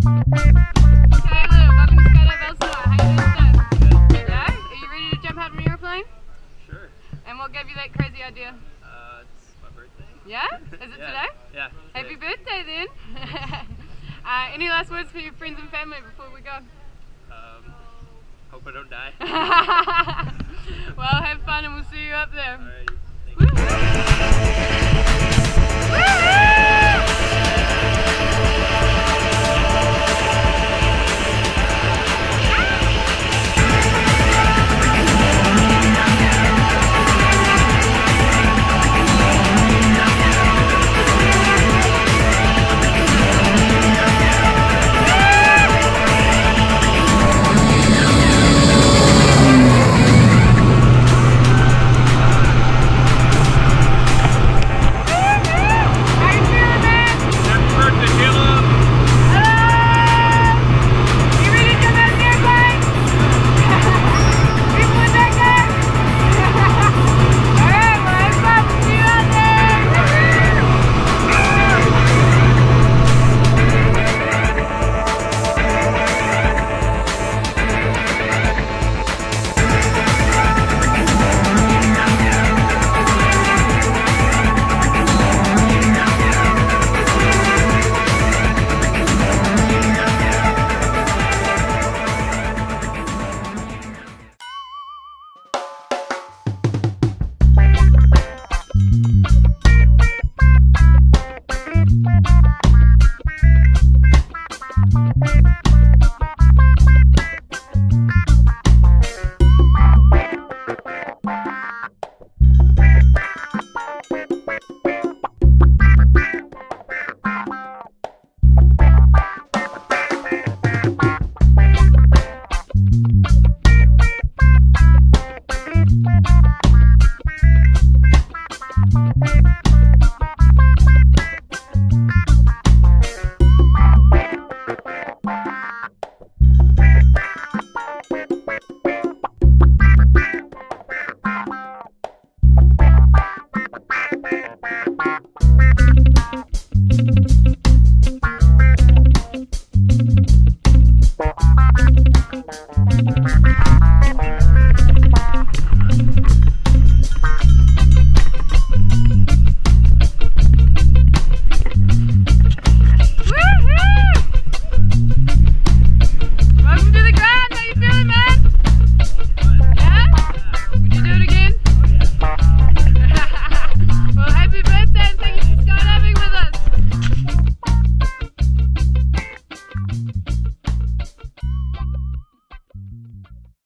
welcome to Skydive Elsinore. How you doing today? Yeah? Are you ready to jump out of an airplane? Sure. And what gave you that crazy idea? It's my birthday. Yeah? Is it today? Yeah. Happy birthday then. Any last words for your friends and family before we go? Hope I don't die. Well, have fun and we'll see you up there. Alrighty. Thank you.